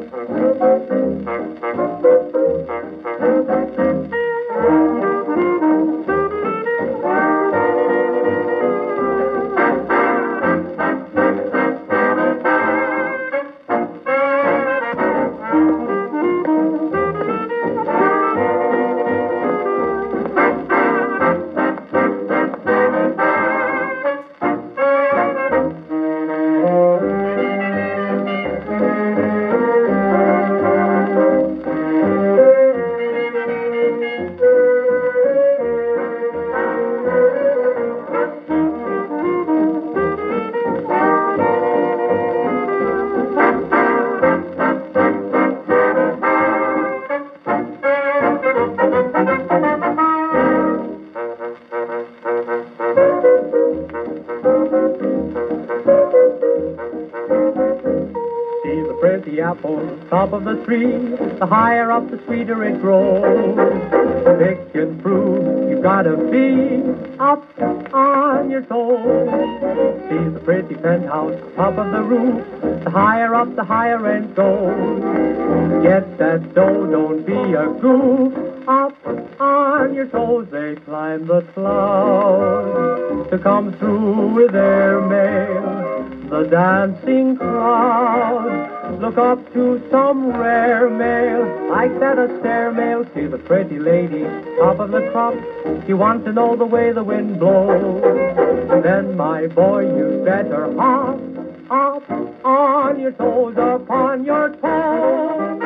See the pretty apple, top of the tree, the higher up the sweeter it grows. Picking fruit, you gotta be up on your toes. See the pretty penthouse, top of the roof, the higher up the higher rent goes. Get that dough, don't be a goof, up on your toes. They climb the clouds to come through with their mail. The dancing crowd look up to some rare mail, like that a stair mail. See the pretty lady, top of the crop, you want to know the way the wind blows. Then, my boy, you better hop on your toes, upon your toes.